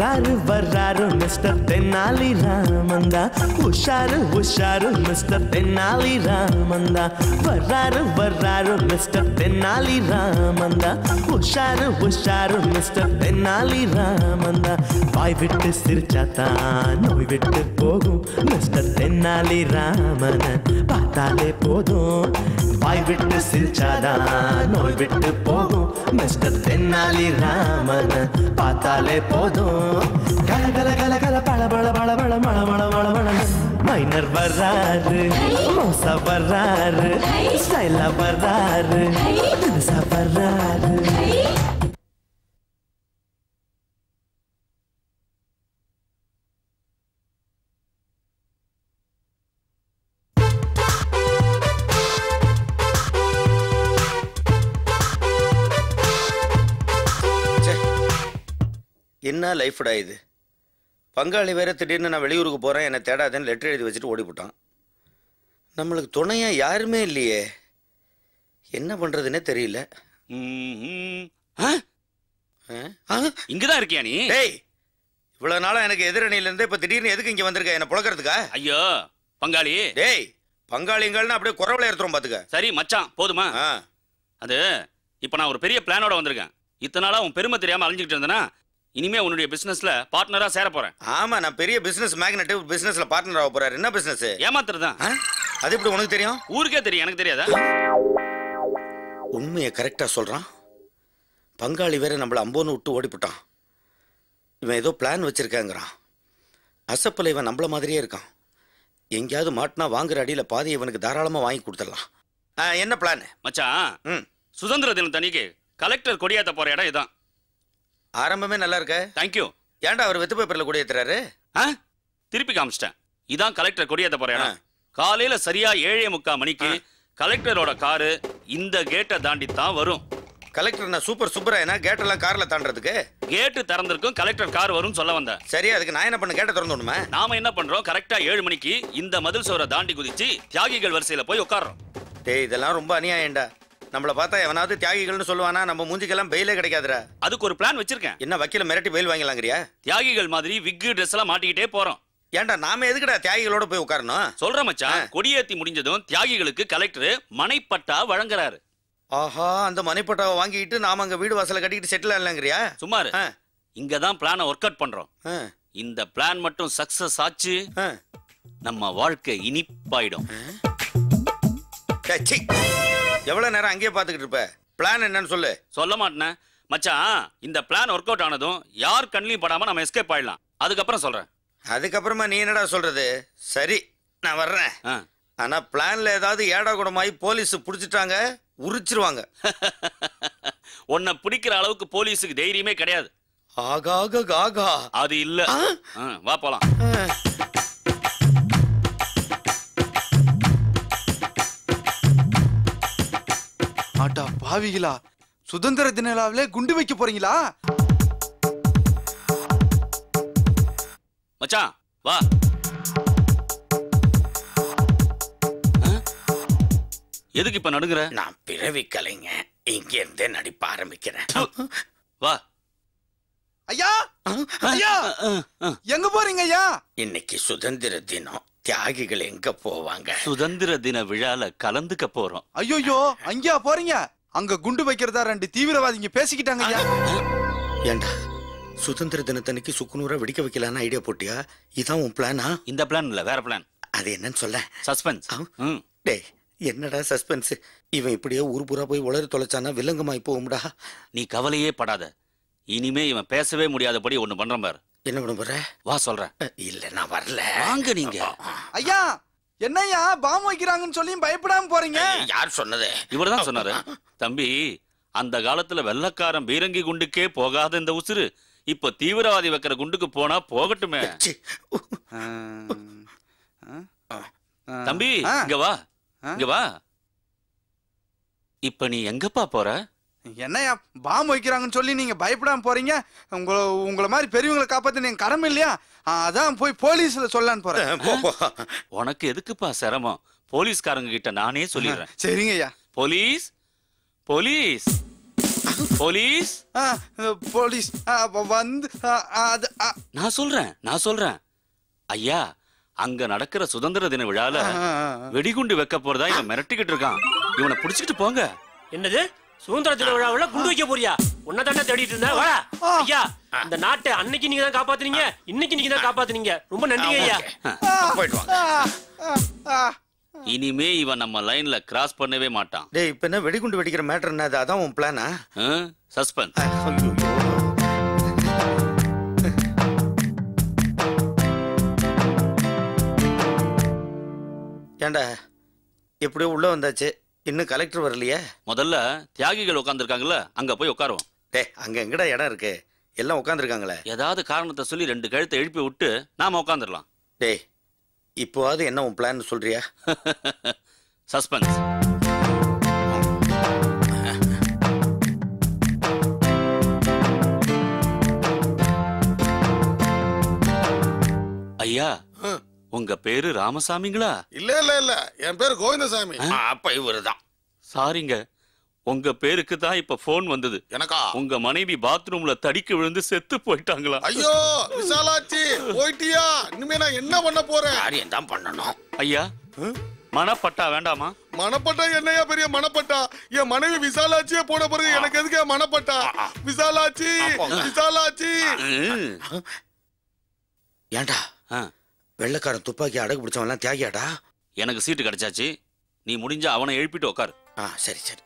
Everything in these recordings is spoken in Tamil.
வர்றாரு வர்றாரு மிஸ்டர் தென்னாலி ராமந்தா உஷாரு உஷாரு மிஸ்டர் தென்னாலி ராமந்தா வர்றாரு வர்றாரு மிஸ்டர் தென்னாலி ராமந்தா உஷாரு உஷாரு மிஸ்டர் தென்னாலி ராமந்தா வாய் விட்டு சிரிச்சாத்தான் நோய் விட்டு போகும் மிஸ்டர் தென்னாலி ராமன் பார்த்தாலே போதும் வாய் விட்டு சிரிச்சாதான் நோய் விட்டு போகும் மிஸ்டர் தென்னாலி ராமன் பார்த்தாலே போதும் கல கல கல கல பள பள பள பள மள மள மள மள மைனர் வர்றாரு மோசா வர்றாரு ஸ்டைலா வர்றாரு தினுசா வர்றாரு என்ன லைஃப்டா இது? பங்காளி வேற திடீர்னு நான் வெளியூருக்கு போகிறேன் என்னை தேடாதேன்னு லெட்டர் எழுதி வச்சுட்டு ஓடிவிட்டான். நம்மளுக்கு துணையா யாருமே இல்லையே, என்ன பண்ணுறதுன்னே தெரியல. இங்கதான் இருக்கியா நீ? டேய், இவ்வளோ நாளாக எனக்கு எதிரணியிலேருந்து இப்போ திடீர்னு எதுக்கு இங்கே வந்திருக்க? என்னை புழக்கிறதுக்கா? ஐயோ பங்காளி. டேய், பங்காளிங்கள்னு அப்படியே குறவலை எடுத்துரும் பார்த்துக்க. சரி மச்சான் போதுமா? அது இப்போ நான் ஒரு பெரிய பிளானோட வந்திருக்கேன். இத்தனை நாளாக உன் பெருமை தெரியாமல் அழிஞ்சிக்கிட்டு இருந்தேன்னா இனிமே உன்னுடைய பிசினஸ்ல பார்ட்னரா சேர போறேன். ஆமா, நான் பெரிய பிசினஸ் மேக்னெட், பிசினஸ்ல பார்ட்னர் ஆக போறாரு. என்ன பிசினஸ்? ஏமாத்துறதா. அது எப்படி உனக்கு தெரியும்? ஊருக்கே தெரியும், எனக்கு தெரியாதா? உண்மையை கரெக்டா சொல்றான். பங்காளி வேற நம்மள அம்போன்னு விட்டு ஓடிவிட்டான். இவன் ஏதோ பிளான் வச்சிருக்காங்கிறான். அசப்பில் இவன் நம்மள மாதிரியே இருக்கான். எங்கேயாவது மாட்டினா வாங்குற அடியில பாதி இவனுக்கு தாராளமா வாங்கி கொடுத்துடலாம். என்ன பிளான் மச்சான்? சுதந்திர தினம் தனிக்கு கலெக்டர் கொடியாத்த போற இடம் இதான். ஆரம்பமே நல்லா இருக்க. தேங்க்யூ. ஏன்டா அவர் வெத்து பேப்பர்ல கொடியேத்துறாரு? திருப்பி காமிச்சிட்டேன். இதான் கலெக்டர் கொடியேத்த போற இடம். காலையில சரியா 7:45 மணிக்கு கலெக்டரோட காரு இந்த கேட்டை தாண்டி தான் வரும். கலெக்டர் நான் சூப்பர் சூப்பரா கேட்டெல்லாம் கார்ல தாண்டறதுக்கு? கேட்டு திறந்திருக்கும், கலெக்டர் கார் வரும் சொல்ல வந்தேன். சரி, அதுக்கு நான் என்ன பண்ண? கேட்ட திறந்துடணுமா? நாம என்ன பண்றோம், கரெக்டா 7 மணிக்கு இந்த மதில் சுவரை தாண்டி குதிச்சு தியாகிகள் வரிசையில போய் உட்கார்றோம். டேய், இதெல்லாம் ரொம்ப அநியாயம்டா. நம்மள பார்த்தா எவனாவது தியாகிகள்னு சொல்லுவானா? நம்ம மூஞ்சிக்கெல்லாம் பெயிலே கிடைக்காதுடா. அதுக்கு ஒரு பிளான் வச்சிருக்கேன். என்ன வக்கீல மிரட்டி பெயில் வாங்கலாங்கறியா? தியாகிகள் மாதிரி விக்கு ட்ரெஸ் எல்லாம் மாட்டிக்கிட்டே போறோம். ஏன்டா நாம எதுக்குடா தியாகிகளோட போய் உட்காரணும்? சொல்ற மச்சான், கொடியேத்தி முடிஞ்சதும் தியாகிகளுக்கு கலெக்டர் மனைப்பட்டா வழங்குறாரு. ஆஹா, அந்த மனைப்பட்டாவை வாங்கிட்டு நாம அங்க வீடு வாசல கட்டிட்டு செட்டில் ஆகலாங்கறியா? சுமார் இங்கதான் பிளானை ஒர்க் அவுட் பண்றோம். இந்த பிளான் மட்டும் சக்சஸ் ஆச்சு, நம்ம வாழ்க்கை இனிப்பாயிடும். எவ்வளவு நேரம் அங்கேயே பாத்துக்கிட்டு இருப்ப? பிளான் என்னன்னு சொல்லு. சொல்ல மாட்டேன் மச்சான். இந்த பிளான் ஒர்க் அவுட் ஆனதும் யார் கண்ணிலையும் படாம நம்ம எஸ்கேப் ஆயிடலாம். அதுக்கப்புறம் சொல்றேன். அதுக்கப்புறமா நீ என்னடா சொல்றது? சரி, நான் வர்றேன். ஆனா பிளான்ல ஏதாவது ஏடா கூடமாயி போலீஸ் புடிச்சிட்டாங்க, உரிச்சிருவாங்க. உன்னை பிடிக்கிற அளவுக்கு போலீஸுக்கு தைரியமே கிடையாது. ஆகாக ஆகா, அது இல்ல. வா போலாம். ஆட்டா பாவிகளா, சுதந்திர தின விழாவிலே குண்டு வைக்க போறீங்களா? மச்சான் வா. எதுக்கு இப்ப நடுங்குற? நான் பிறவி கலைங்க, இங்க இருந்தே நடிப்ப ஆரம்பிக்கிறேன். வா. ஐயா ஐயா, எங்க போறீங்க ஐயா? இன்னைக்கு சுதந்திர தினம், தியாகிகள் எங்க போவாங்க? சுதந்திர தின விழால கலந்துக்க போறோம். ஐயோ, அங்கயா போறீங்க? அங்க குண்டு வைக்கிறதா 2 தீவிரவாதிங்க பேசிக்கிட்டாங்க ஐயா. ஏண்டா சுதந்திர தினத்தன்னைக்கு சுக்குநூறா வெடிக்க வைக்கலான்னு ஐடியா போட்டியா? இதான் உன் பிளானா? இந்த பிளான் இல்ல, வேற பிளான். அது என்னன்னு சொல்ல. சஸ்பென்ஸ். டேய், என்னடா சஸ்பென்ஸ்? இவன் இப்படியே ஊர் பூரா போய் உளறி தொலைச்சானா வில்லங்கமாய் போகும்டா. நீ கவலையே படாத. இனிமே இவன் பேசவே முடியாதபடி ஒண்ணு பண்றேன் பாரு. என்ன பண்ண போற? வா சொல்றேன். இல்ல நான் வரல. வாங்க நீங்க. ஐயா, என்னையா பாம் வைக்கிறாங்கன்னு சொல்லி பயப்படாம போறீங்க? யார் சொன்னது? இவர்தான் சொன்னாரு. தம்பி, அந்த காலத்துல வெள்ளக்காரன் பீரங்கி குண்டுக்கே போகாத இந்த உசுறு இப்ப தீவிரவாதி வைக்கிற குண்டுக்கு போனா போகட்டுமே. தம்பி இங்க வா, இங்க வா. இப்ப நீ எங்கப்பா போற? என்னையா பாம் வைக்கிறாங்கன்னு சொல்லி நீங்க பயப்படாம போறீங்க? உங்களை மாதிரி பெரியவங்களை காப்பாத்த நீங்க கடமை இல்லையா? அதான் போய் போலீஸ்ல சொல்லலான்னு போறேன். உனக்கு எதுக்குப்பா சிரமம்? போலீஸ்காரங்க கிட்ட நானே சொல்லிடுறேன். சரிங்க ஐயா. Police police. போலீஸ் போலீஸ் வந்து நான் சொல்றேன் ஐயா, அங்க நடக்கிற சுதந்திர தின விழால வெடிகுண்டு வைக்க போறதா இவன் மிரட்டிக்கிட்டு இருக்கான். இவனை புடிச்சிட்டு போங்க. என்னது சுதந்திர தின விழாவுல குண்டு வைக்க போறியா? உன்னதாண்டா தேடிட்டு இருந்த. வாடா ஐயா, இந்த நாட்டை அன்னைக்கு நீங்க தான் காப்பாத்துனீங்க, இன்னைக்கு நீங்க தான் காப்பாத்துனீங்க. ரொம்ப நன்றிங்க ஐயா. போயிட்டு வாங்க. இனிமே இவன் நம்ம லைன்ல கிராஸ் பண்ணவே மாட்டான். டேய், இப்ப என்ன வெடிகுண்டு வெடிக்கிற மேட்டர் என்ன? அதான் உன் பிளானா? சஸ்பென்ஸ். ஏண்டா எப்படியோ உள்ள வந்தாச்சு, இன்னும் கலெக்டர் வரலையே? முதல்ல தியாகிகள் உட்காந்துருக்காங்கல்ல, அங்க போய் உட்காருவோம். டே, அங்க எங்கடா இடம் இருக்கு? எல்லாம் உட்காந்துருக்காங்களே. ஏதாவது காரணத்தை சொல்லி 2 கழுத்தை எழுப்பி விட்டு நாம உட்காந்துடலாம். டேய், இப்போவாது என்ன உன் பிளான் சொல்றியா? சஸ்பென்ஸ். ஐயா, உங்க பேரு ராமசாமிங்களா? இல்ல இல்ல இல்ல, என் பேரு கோவிந்தசாமி. அப்ப இவருதான். சாரிங்க, உங்க பேருக்கு தான் இப்ப போன் வந்தது. எனக்கா? உங்க மனைவி பாத்ரூம்ல தடிக்க விழுந்து செத்து போயிட்டாங்களா? ஐயோ விசாலாச்சி, போயிட்டியா? இனிமே நான் என்ன பண்ண போறேன்? காரியம் தான் பண்ணணும். ஐயா, மனப்பட்டா வேண்டாமா? மனப்பட்டா என்னையா பெரிய மனப்பட்டா? என் மனைவி விசாலாச்சியே போன பிறகு எனக்கு எதுக்கு மனப்பட்டா? விசாலாச்சி, விசாலாச்சி. ஏண்டா வெள்ளைக்காரன் துப்பாக்கி அடகு பிடிச்சவன்லாம் தியாகியாடா? எனக்கு சீட்டு கிடைச்சாச்சு. நீ முடிஞ்சா அவனை எழுப்பிட்டு உட்காரு. சரி சரி.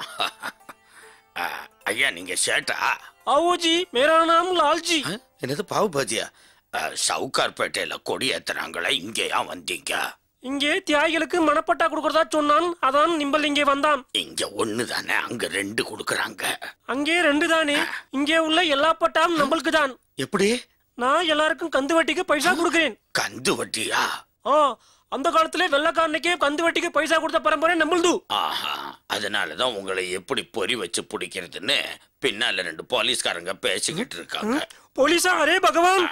ஐயா, நீங்க ஷேட்டா? ஆவோஜி, மேரா நாம் லால்ஜி. என்னது பாவு பாஜியா? சவுகார்பேட்டையில கொடி ஏத்துறாங்களே, இங்கேயா வந்தீங்க? இங்கே தியாகிகளுக்கு மனப்பட்டா கொடுக்கறதா சொன்னான், அதான் நிம்பல் இங்கே வந்தான். இங்க 1 தானே, அங்க 2 கொடுக்கறாங்க. அங்கே 2 தானே, இங்கே உள்ள எல்லா பட்டாம் நம்மளுக்கு தான். எப்படி? நான் எல்லாருக்கும் கந்து வட்டிக்கு பைசா கொடுக்கிறேன். கந்து வட்டியா? அந்த காலத்துல வெள்ளக்காரனுக்கே கந்து வட்டிக்கு பைசா கொடுத்த பரம்பரை நம்மளுது. அதனாலதான் உங்களை எப்படி பொறி வச்சு பிடிக்கிறதுன்னு பின்னால 2 போலீஸ்காரங்க பேசிக்கிட்டு இருக்காங்க. போலீஸா? அரே பகவான்.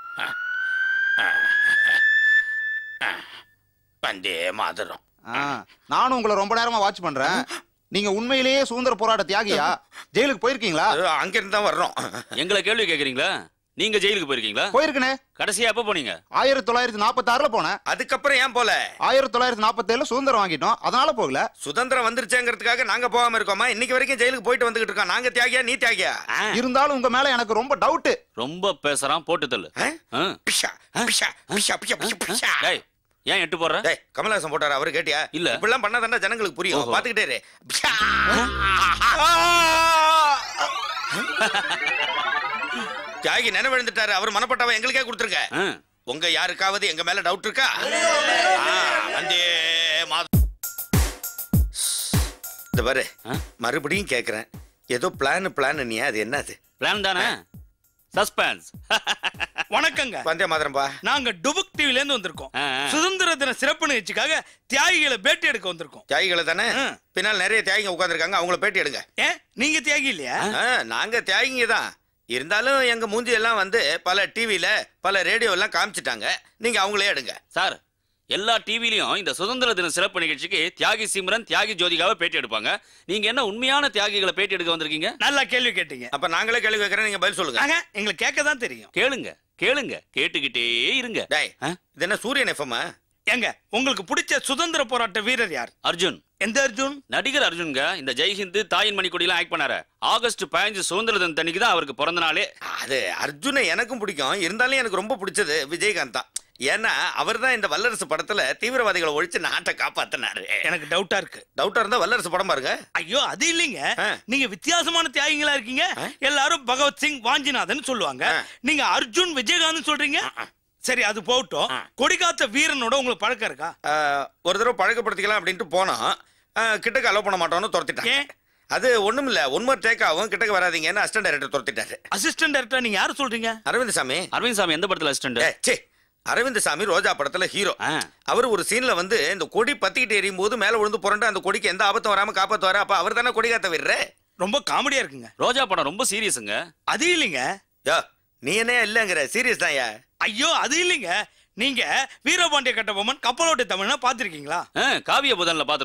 வந்தே மாதரம். நானும் உங்களை ரொம்ப நேரமா வாட்ச் பண்றேன். நீங்க உண்மையிலேயே சுதந்திர போராட்ட தியாகியா? ஜெயிலுக்கு போயிருக்கீங்களா? அங்க இருந்து தான் வர்றோம். எங்களை கேள்வி கேக்குறீங்களா? நீங்க ஜெயிலுக்கு போயிருக்கீங்களா? போயிருக்கனே. கடைசியா எப்ப போனீங்க? 1946ல போனேன். அதுக்கப்புறம் ஏன் போல? 1947ல சுதந்திரம் வாங்கிட்டோம், அதனால போகல. சுதந்திரம் வந்துருச்சேங்கிறதுக்காக நாங்க போகாம இருக்கோமா? இன்னைக்கு வரைக்கும் ஜெயிலுக்கு போயிட்டு வந்துகிட்டு இருக்கோம். நாங்க தியாகியா, நீ தியாகியா? இருந்தாலும் உங்க மேல எனக்கு ரொம்ப டவுட். ரொம்ப பேசுறான், போட்டு தள்ளு. டேய், ஏன் எட்டு போற? டேய், கமலஹாசன் போட்டாரு, அவரு கேட்டியா? இல்ல. இப்படிலாம் பண்ணாதான்டா ஜனங்களுக்கு புரியும். பாத்துக்கிட்டே இரு. தியாகி நினைவிழுந்துட்டாரு, அவர் மனப்பட்டாவை எங்களுக்கே கொடுத்துருங்க. உங்க யாருக்காவது எங்க மேல டவுட் இருக்கா? வந்தே இந்த பாரு, மறுபடியும் கேக்குறேன். ஏதோ பிளான் நீ, அது என்னது? பிளான் தானே? சஸ்பென்ஸ். வணக்கங்க. வந்தே மாதரம்பா. நாங்க டுபுக் டிவில இருந்து வந்திருக்கோம். சுதந்திர தின சிறப்பு நிகழ்ச்சிக்காக தியாகிகளை பேட்டி எடுக்க வந்திருக்கோம். தியாகிகளை தானே? பின்னால் நிறைய தியாகிங்க உட்கார்ந்துருக்காங்க, அவங்கள பேட்டி எடுங்க. ஏன் நீங்க தியாகி இல்லையா? நாங்க தியாகிங்க தான். இருந்தாலும் எங்க மூஞ்சி எல்லாம் வந்து பல டிவில பல ரேடியோ எல்லாம் காமிச்சிட்டாங்க. நீங்க அவங்களே எடுங்க. சார், எல்லா டிவிலையும் இந்த சுதந்திர தின சிறப்பு நிகழ்ச்சிக்கு தியாகி சிம்ரன், தியாகி ஜோதிகாவை பேட்டி எடுப்பாங்க. நீங்க என்ன உண்மையான தியாகிகளை பேட்டி எடுக்க வந்திருக்கீங்க? நல்லா கேள்வி கேட்டீங்க. அப்ப நாங்களே கேள்வி கேட்கறேன், நீங்க பதில் சொல்லுங்க. எங்களுக்கு கேட்க தான் தெரியும். கேளுங்க கேளுங்க, கேட்டுக்கிட்டே இருங்க. டேய், இது என்ன சூரியன் எஃப்எம்? எங்க உங்களுக்கு பிடிச்ச சுதந்திர போராட்ட வீரர் யார்? அர்ஜுன். எந்த அர்ஜுன்? நடிகர் அர்ஜுன்ங்க. இந்த ஜெய்ஹிந்த், தாயின் மணிக்கொடியெல்லாம் ஆக்ட் பண்ணாரு. ஆகஸ்ட் 15 சுதந்திர தின அன்னைக்கு தான் அவருக்கு பிறந்த நாளே. அது அர்ஜுனை எனக்கும் பிடிக்கும். இருந்தாலும் எனக்கு ரொம்ப பிடிச்சது விஜயகாந்த் தான். ஏன்னா அவர் தான் இந்த வல்லரசு படத்துல தீவிரவாதிகளை ஒழிச்சு நாட்டை காப்பாத்தினாரு. எனக்கு டவுட்டா இருக்கு. டவுட்டா இருந்தா வல்லரசு படம் பாருங்க. ஐயோ, அது இல்லைங்க. நீங்க வித்தியாசமான தியாகிகளா இருக்கீங்க. எல்லாரும் பகவத்சிங், வாஞ்சிநாதன் சொல்லுவாங்க. நீங்க அர்ஜுன், விஜயகாந்த் சொல்றீங்க. சரி, அது போகட்டும். கொடிகாத்த வீரனோட உங்களுக்கு பழக்கம் இருக்கா? ஒரு தடவை பழக்கப்படுத்திக்கலாம் அப்படின்ட்டு போனோம். கிட்டக்கு அலோ பண்ண மாட்டோம்னு துரத்திட்டேன். அது ஒண்ணும் இல்ல, ஒன்மோர் டேக் ஆகும், கிட்டக்கு வராதீங்கன்னு அசிஸ்டன்ட் டைரக்டர் துரத்திட்டாரு. அசிஸ்டன்ட் டைரக்டர் நீங்க யாரு சொல்றீங்க? அரவிந்த் சாமி. அரவிந்த் சாமி எந்த படத்துல அசிஸ்டன்ட்? அரவிந்த் சாமி ரோஜா படத்துல ஹீரோ. அவர் ஒரு சீன்ல வந்து இந்த கொடி பத்திக்கிட்டு எரியும் போது மேல விழுந்து புரண்டு அந்த கொடிக்கு எந்த ஆபத்தும் வராம காப்பாத்துவாரு. அப்ப அவர் தானே கொடி காத்த வீரரு. ரொம்ப காமெடியா இருக்குங்க. ரோஜா படம் ரொம்ப சீரியஸுங்க. அது இல்லைங்க. யோ, நீ என்ன இல்லங்கிற? சீரியஸ் தான். ஐயோ, அது இல்லைங்க. நீங்க வீரபாண்டிய கட்டபொம்மன், கப்பலோட்டை தமிழ்னா பாத்திருக்கீங்களா? காவிய புதன்ல பாத்திருக்கோம்.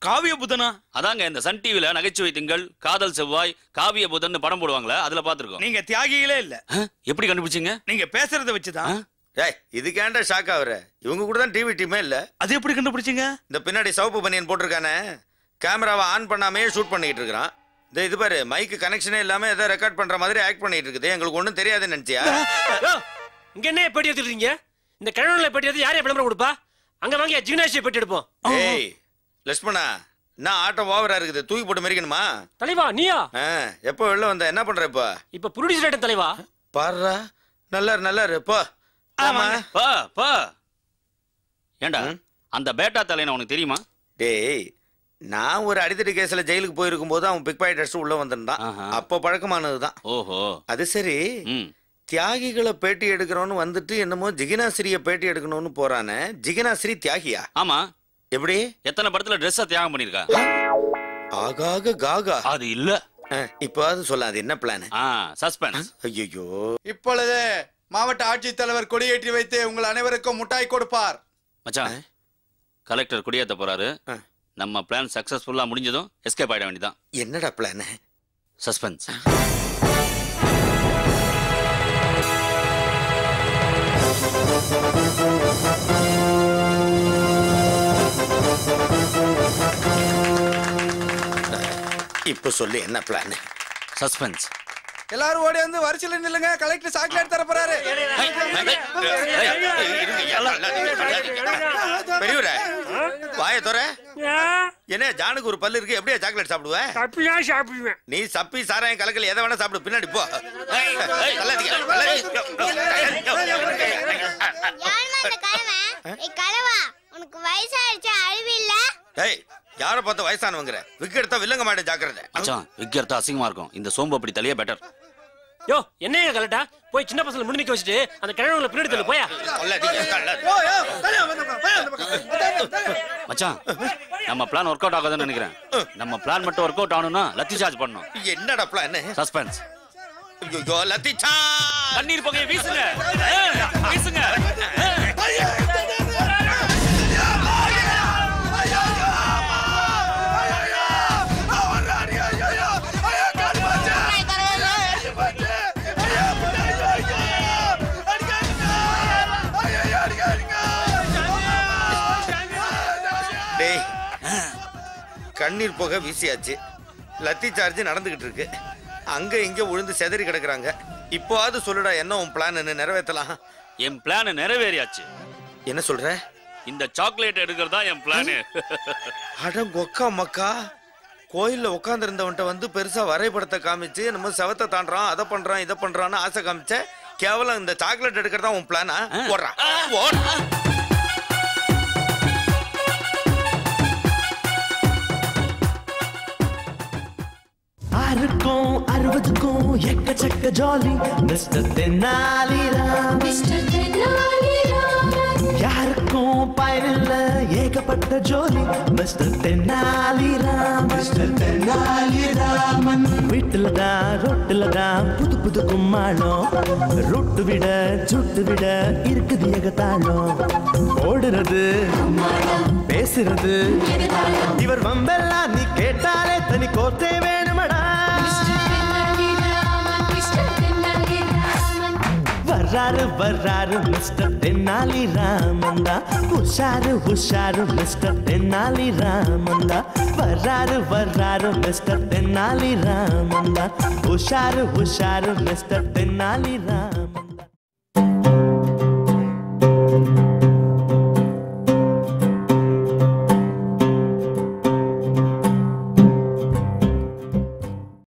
காவிய புதனா? அதாங்க இந்த சன் டிவில நகைச்சுவை திங்கள், காதல் செவ்வாய், காவிய புதன் படம் போடுவாங்களே, அதுல பாத்துருக்கோம். நீங்க தியாகிகளே இல்ல. எப்படி கண்டுபிடிச்சீங்க? நீங்க பேசுறத வச்சுதான். டேய் இதுக்கேண்டா ஷாக் ஆகுற? இவங்க கூட தான் டிவி டீமே இல்ல. அது எப்படி கண்டுபிடிச்சீங்க? இந்த பின்னாடி சவுப்பு பனியன் போட்டிருக்கானே, கேமராவை ஆன் பண்ணாமே ஷூட் பண்ணிட்டு இருக்கான். இது பாரு, மைக்கு கனெக்ஷனே இல்லாம ஏதோ ரெக்கார்ட் பண்ற மாதிரி ஆக்ட் பண்ணிட்டு இருக்குது. எங்களுக்கு ஒண்ணும் தெரியாதுன்னு நினைச்சியா? இங்க என்ன பெட்டி எடுத்துறீங்க? இந்த கிழவன்ல பெட்டி எடுத்து யாரே விளம்பரம் கொடுப்பா? அங்க வாங்க ஜிம்னாஸ்டிக் பெட்டி எடுப்போம். ஏய் லட்சுமணா, நான் ஆட்டம் ஓவரா இருக்குது, தூக்கி போட்டு மெரிக்கணுமா? தலைவா நீயா? எப்போ வெளில வந்த? என்ன பண்ற இப்ப? இப்ப ப்ரொடியூசர் ஆயிட்ட தலைவா. பாருடா, நல்லா இரு போ. ஆமா பா பா. ஏண்டா அந்த பேட்டா தலையன உனக்கு தெரியுமா? டேய் நான் ஒரு அடித்தடி கேஸ்ல ஜெயிலுக்கு போயிருக்கும் போது அவன் பிக் பாக்கெட் அடிச்சு உள்ள வந்திருந்தான். அப்போ பழக்கமானதுதான். ஓஹோ அது சரி. தியாகிகளை பேட்டி எடுக்கிறோன்னு வந்துட்டு என்னமோ ஜிகினாசிரிய பேட்டி எடுக்கணும்னு போறானே. ஜிகினாசிரி தியாகியா? ஆமா. எப்படி? எத்தனை படத்துல ட்ரெஸ்ஸா தியாகம் பண்ணிருக்கா? ஆகாக காகா. அது இல்ல. இப்போ அது சொல்ல, அது என்ன பிளான்? சஸ்பென்ஸ். ஐயோ. இப்பொழுது மாவட்ட ஆட்சித்தலைவர் கொடியேற்றி வைத்து உங்கள் அனைவருக்கும் முட்டாய் கொடுப்பார். மச்சான், கலெக்டர் கொடியேற்ற போறாரு. நம்ம பிளான் சக்சஸ்ஃபுல்லா முடிஞ்சதும் எஸ்கேப் ஆயிட வேண்டியதான். என்னடா பிளான்? சஸ்பென்ஸ். இப்போ சொல்லு என்ன பிளான்? சஸ்பென்ஸ். எல்லாரும் ஓடி வந்து வரிசையில நில்லுங்க, கலெக்டர் சாக்லேட் தர போறாரு. பெரியவரே வாய தோற. என்ன ஜானுக்கு ஒரு பல்லு இருக்கு, எப்படியா சாக்லேட் சாப்பிடுவேன்? சாப்பிடுவேன். நீ சப்பி சாராயம் கலக்கல் எதை வேணா சாப்பிடு, பின்னாடி போ. யார பார்த்த வயசானவங்கிற? விக்கு எடுத்தா வில்லங்க மாட்டே, ஜாக்கிரதை. மச்சான் விக்கு எடுத்தா அசிங்கமா இருக்கும். இந்த சோம்பு அப்படி தலையே பெட்டர். யோ என்னங்க கலட்டா? போய் சின்ன பசங்களை முன்னிக்க வச்சுட்டு அந்த கிழவங்களை பின்னாடி தள்ளு போயா. மச்சான் நம்ம பிளான் ஒர்க் அவுட் ஆகாதுன்னு நினைக்கிறேன். நம்ம பிளான் மட்டும் ஒர்க் அவுட் ஆகணும்னா லத்தி சார்ஜ் பண்ணணும். என்னடா பிளான்? சஸ்பென்ஸ். ஐயோ லத்தி சார்ஜ். தண்ணீர் புகையை வீசுங்க, வீசுங்க. கண்ணீர் புகை வீசியாச்சு, லத்தி சார்ஜ் நடந்துகிட்டு இருக்கு. அங்க இங்க விழுந்து செதறி கிடக்குறாங்க. இப்போவாது சொல்லுடா, என்ன உன் பிளான்? நிறைவேற்றலாம். என் பிளான் நிறைவேறியாச்சு. என்ன சொல்ற? இந்த சாக்லேட் எடுக்கிறதா என் பிளான். அடங்கொக்கா மக்கா, கோயில்ல உட்கார்ந்து இருந்தவன்ட்ட வந்து பெருசா வரைபடத்தை காமிச்சு நம்ம செவத்தை தாண்டான், அதை பண்றான் இதை பண்றான்னு ஆசை காமிச்ச. கேவலம் இந்த சாக்லேட் எடுக்கிறதா உன் பிளானா? ஓடுறா ஓடுறா. ஆறுக்கும் 60க்கும் எக்கச்சக்க ஜாலி மிஸ்டர் தென்னாலிராம். யாருக்கும் பயனில்ல ஏகப்பட்ட ஜோலி மிஸ்டர் தென்னாலிராம். மிஸ்டர் தென்னாலிராமன். வீட்டுல தான் ரொட்டுல தான் புது புது கும்மாளம். ரொட்டு விட சுட்டு விட இருக்குது ஏகத்தாளம். ஓடுறது பேசுறது இவர் வம்பெல்லாம் நீ கேட்டாலே தனி கோத்தே வேணுமடா. வர்றாரு மிஸ்டர் தென்னாலி ராமந்தா. உஷாரு மிஸ்டர் தென்னாலி ராமந்தா. வர்றாரு மிஸ்டர் தென்னாலி ராமந்தா. உஷாரு மிஸ்டர் தென்னாலி ராமந்தா.